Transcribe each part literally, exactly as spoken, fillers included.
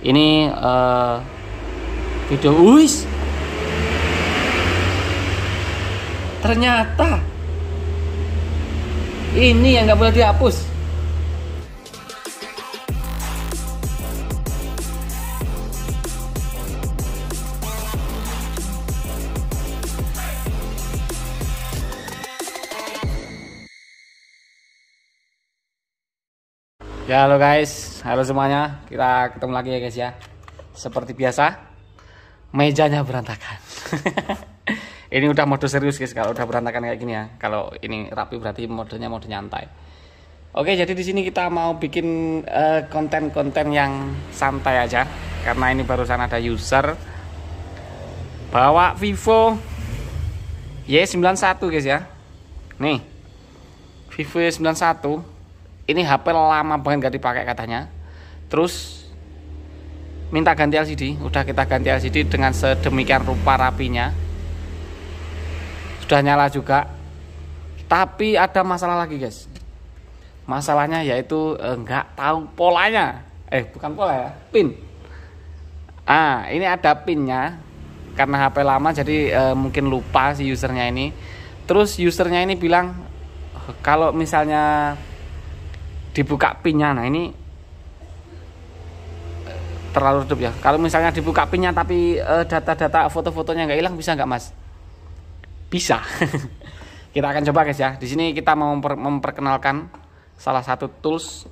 Ini uh, video wis. Ternyata ini yang nggak boleh dihapus. Ya halo guys, halo semuanya, kita ketemu lagi ya guys ya. Seperti biasa, mejanya berantakan. Ini udah mode serius guys, kalau udah berantakan kayak gini ya. Kalau ini rapi berarti modenya mode nyantai. Oke, jadi di sini kita mau bikin konten-konten uh, yang santai aja, karena ini barusan ada user bawa Vivo Y sembilan satu guys ya. Nih, Vivo Y sembilan satu. Ini H P lama banget gak dipakai katanya. Terus minta ganti L C D. Udah kita ganti L C D dengan sedemikian rupa rapinya. Sudah nyala juga. Tapi ada masalah lagi guys. Masalahnya yaitu eh, nggak tahu polanya. Eh bukan pola ya, pin. Ah ini ada pinnya. Karena H P lama jadi eh, mungkin lupa si usernya ini. Terus usernya ini bilang kalau misalnya dibuka pinnya, nah ini terlalu redup ya. Kalau misalnya dibuka pinnya tapi uh, data-data foto-fotonya nggak hilang, bisa nggak mas? Bisa. Kita akan coba guys ya. Di sini kita mau memper memperkenalkan salah satu tools,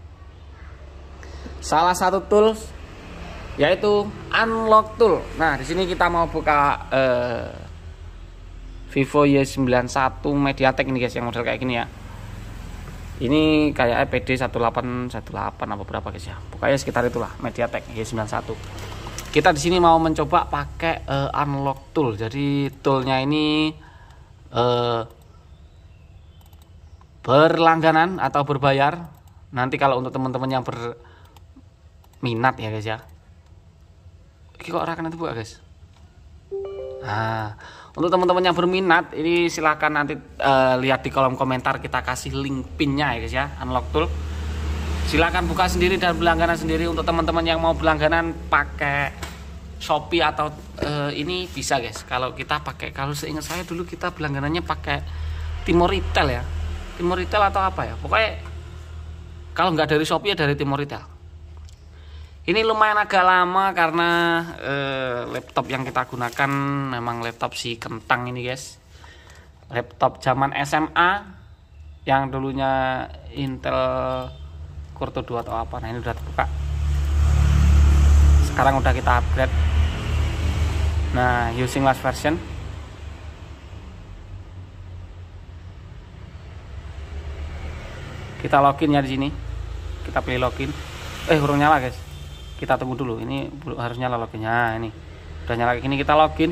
salah satu tools yaitu unlock tool. Nah di sini kita mau buka uh, Vivo Y sembilan satu MediaTek ini guys, yang model kayak gini ya. Ini kayak P D satu delapan satu delapan apa berapa guys ya. Pokoknya sekitar itulah MediaTek Y sembilan satu. Kita di sini mau mencoba pakai uh, unlock tool. Jadi toolnya ini uh, berlangganan atau berbayar. Nanti kalau untuk teman-teman yang berminat ya guys ya. Ini kok rakan itu buka guys. Nah, untuk teman-teman yang berminat, ini silahkan nanti uh, lihat di kolom komentar, kita kasih link pinnya ya guys ya, unlock tool. Silahkan buka sendiri dan berlangganan sendiri. Untuk teman-teman yang mau berlangganan pakai Shopee atau uh, ini bisa guys. Kalau kita pakai, kalau seingat saya dulu kita berlangganannya pakai Timor Retail ya, Timor Retail atau apa ya. Pokoknya kalau nggak dari Shopee ya dari Timor Retail. Ini lumayan agak lama karena eh, laptop yang kita gunakan memang laptop si kentang ini guys. Laptop zaman S M A yang dulunya Intel Core dua atau apa. Nah ini udah terbuka. Sekarang udah kita upgrade. Nah using last version. Kita login ya di sini. Kita pilih login. Eh urung nyala guys. Kita tunggu dulu, ini harus nyala loginnya. Ini udah nyala kayak gini, kita login.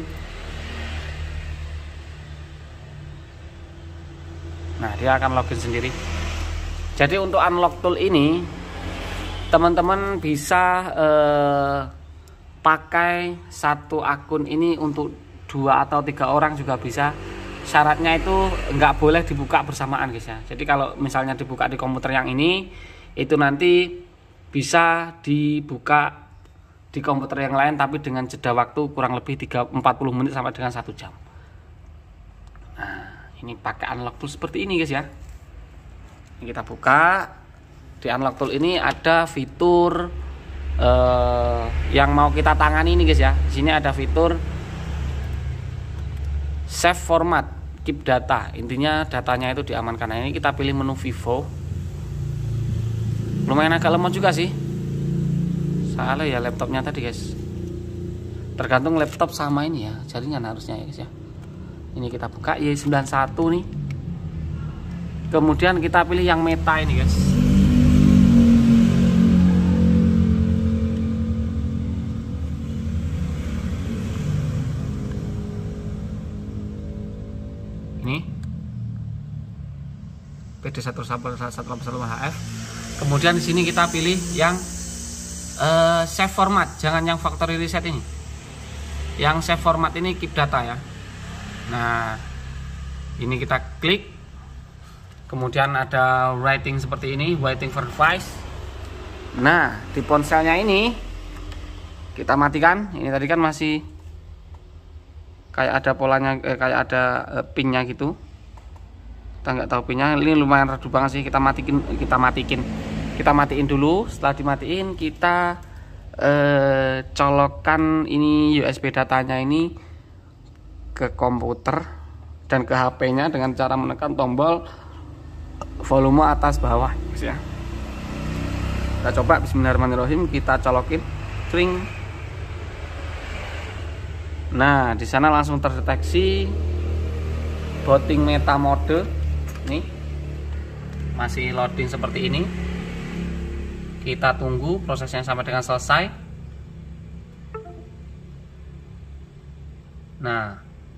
Nah dia akan login sendiri. Jadi untuk unlock tool ini teman-teman bisa eh, pakai satu akun ini untuk dua atau tiga orang juga bisa. Syaratnya itu nggak boleh dibuka bersamaan guys ya. Jadi kalau misalnya dibuka di komputer yang ini, itu nanti bisa dibuka di komputer yang lain tapi dengan jeda waktu kurang lebih tiga empat puluh menit sampai dengan satu jam. Nah, ini pakai unlock tool seperti ini guys ya. Ini kita buka. Di unlock tool ini ada fitur eh, yang mau kita tangani ini guys ya. Di sini ada fitur save format, keep data. Intinya datanya itu diamankan. Nah, ini kita pilih menu Vivo. Lumayan agak lemot juga sih. Soalnya ya laptopnya tadi guys. Tergantung laptop sama ini ya, jaringan harusnya ya guys ya. Ini kita buka Y sembilan satu nih. Kemudian kita pilih yang meta ini guys. Ini P D satu delapan satu H F. Kemudian di sini kita pilih yang uh, save format, jangan yang factory reset ini. Yang save format ini keep data ya. Nah, ini kita klik. Kemudian ada writing seperti ini, waiting for device. Nah, di ponselnya ini kita matikan. Ini tadi kan masih kayak ada polanya, eh, kayak ada eh, pinnya gitu. Kita nggak tahu pinnya. Ini lumayan redup banget sih. Kita matikin, kita matikin, kita matiin dulu. Setelah dimatiin, kita eh, colokkan ini U S B datanya ini ke komputer dan ke H P-nya dengan cara menekan tombol volume atas bawah, ya. Kita coba. Bismillahirrahmanirrahim. Kita colokin, string. Nah, di sana langsung terdeteksi booting meta mode. Nih, masih loading seperti ini. Kita tunggu prosesnya sampai dengan selesai. Nah,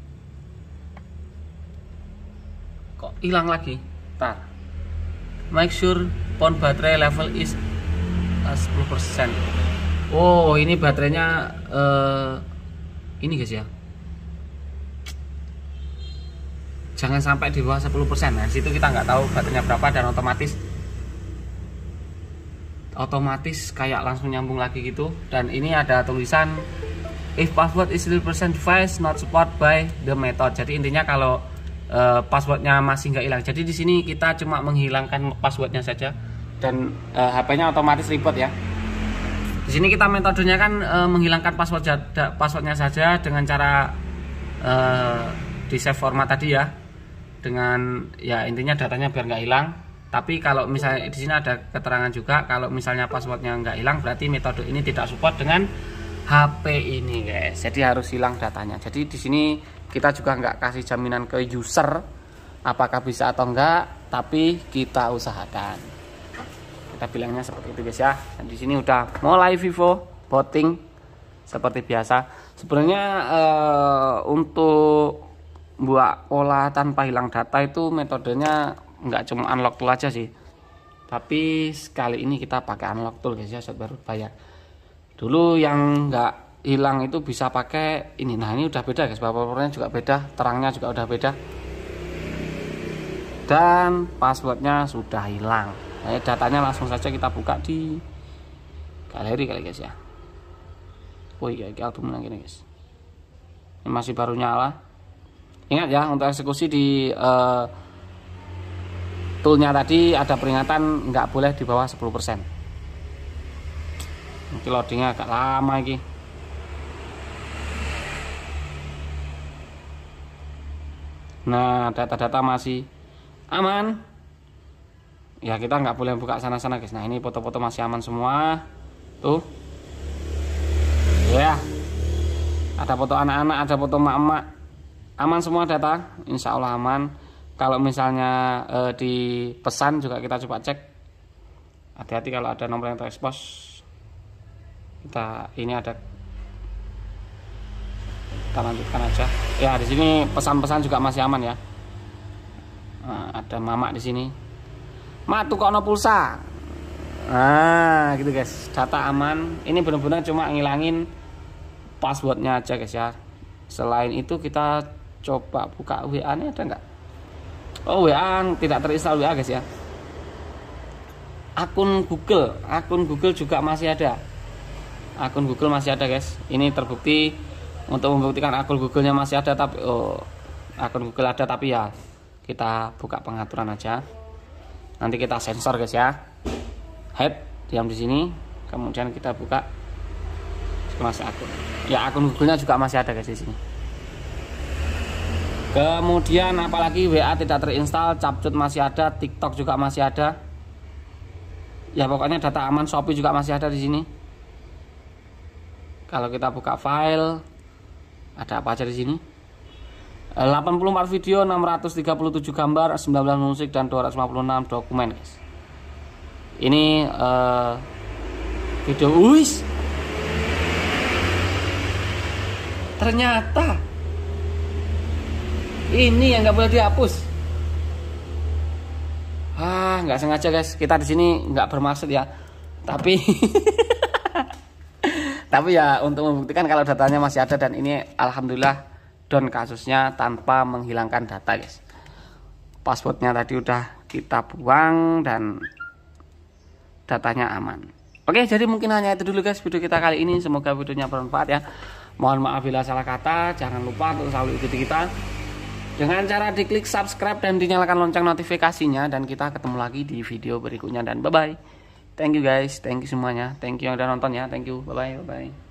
kok hilang lagi? Tar. Make sure phone battery level is sepuluh persen. Oh, ini baterainya uh, ini guys ya, jangan sampai di bawah sepuluh persen. Nah, situ kita nggak tahu baterainya berapa, dan otomatis otomatis kayak langsung nyambung lagi gitu. Dan ini ada tulisan if password is zero percent device not support by the method. Jadi intinya kalau uh, passwordnya masih nggak hilang. Jadi di sini kita cuma menghilangkan passwordnya saja, dan uh, H P-nya otomatis reboot ya. Di sini kita metodenya kan e, menghilangkan password jada, passwordnya saja dengan cara e, di save format tadi ya, dengan ya intinya datanya biar nggak hilang. Tapi kalau misalnya di sini ada keterangan juga kalau misalnya passwordnya nggak hilang, berarti metode ini tidak support dengan H P ini guys. Jadi harus hilang datanya. Jadi di sini kita juga nggak kasih jaminan ke user apakah bisa atau enggak, tapi kita usahakan. Kita bilangnya seperti itu guys ya. Dan di sini udah mulai Vivo booting seperti biasa. Sebenarnya eh, untuk buat pola tanpa hilang data itu metodenya nggak cuma unlock tool aja sih, tapi sekali ini kita pakai unlock tool guys ya, saat baru bayar. Dulu yang nggak hilang itu bisa pakai ini. Nah, ini udah beda guys, wallpapernya juga beda, terangnya juga udah beda, dan passwordnya sudah hilang. Nah, datanya langsung saja kita buka di galeri kali guys ya. Oh iya, album lagi nih guys. Ini masih baru nyala. Ingat ya, untuk eksekusi di uh, toolnya tadi ada peringatan nggak boleh di bawah sepuluh persen. Mungkin loadingnya agak lama lagi. Nah, data-data masih aman. Ya, kita nggak boleh buka sana-sana guys. Nah, ini foto-foto masih aman semua. Tuh. Ya. Ada foto anak-anak, ada foto emak-emak. Aman semua data. Insya Allah aman. Kalau misalnya e, di pesan juga kita coba cek. Hati-hati kalau ada nomor yang terekspos. Kita ini ada. Kita lanjutkan aja. Ya, di sini pesan-pesan juga masih aman ya. Nah, ada mama di sini. Matu kono pulsa. Nah, gitu guys. Data aman. Ini benar-benar cuma ngilangin passwordnya aja guys ya. Selain itu kita coba buka W A-nya, ada nggak? Oh, W A tidak terinstall W A guys ya. Akun Google, akun Google juga masih ada. Akun Google masih ada guys. Ini terbukti. Untuk membuktikan akun Google-nya masih ada, tapi oh, akun Google ada, tapi ya kita buka pengaturan aja. Nanti kita sensor guys ya. Head diam di sini, kemudian kita buka masih akun. Ya, akun Google-nya juga masih ada guys di sini. Kemudian apalagi W A tidak terinstall, Capcut masih ada, TikTok juga masih ada. Ya pokoknya data aman, Shopee juga masih ada di sini. Kalau kita buka file, ada apa aja di sini? delapan puluh empat video, enam ratus tiga puluh tujuh gambar, sembilan belas musik, dan dua ratus lima puluh enam dokumen guys. Ini uh, video uis. Ternyata ini yang nggak boleh dihapus. Ah, nggak sengaja guys. Kita di sini nggak bermaksud ya. Tapi tapi ya untuk membuktikan kalau datanya masih ada, dan ini alhamdulillah down kasusnya tanpa menghilangkan data guys. Passwordnya tadi udah kita buang dan datanya aman. Oke, jadi mungkin hanya itu dulu guys video kita kali ini. Semoga videonya bermanfaat ya. Mohon maaf bila salah kata. Jangan lupa untuk selalu ikuti kita dengan cara diklik subscribe dan dinyalakan lonceng notifikasinya. Dan kita ketemu lagi di video berikutnya. Dan bye bye. Thank you guys. Thank you semuanya. Thank you yang udah nonton ya. Thank you. Bye bye. Bye bye.